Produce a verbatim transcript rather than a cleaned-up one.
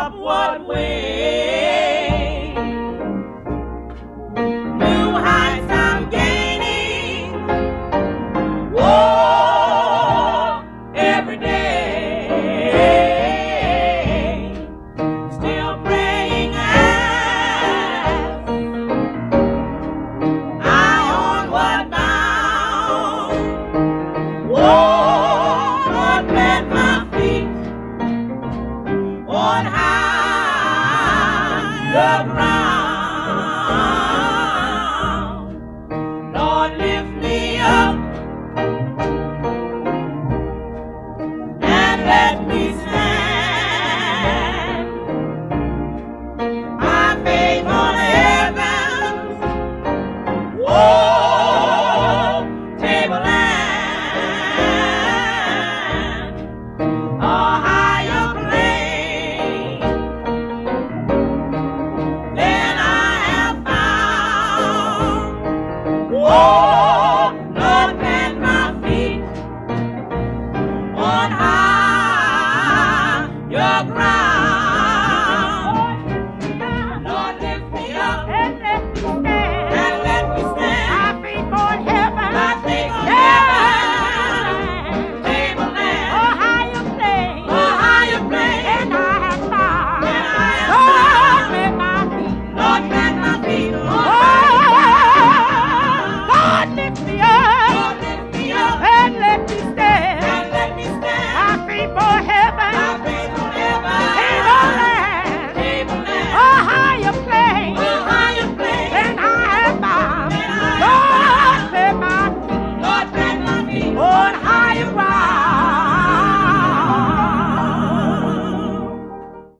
upward way. New heights I'm gaining, whoa, every day. Still praying as I onward bound, whoa, Lord, plant my feet on higher ground.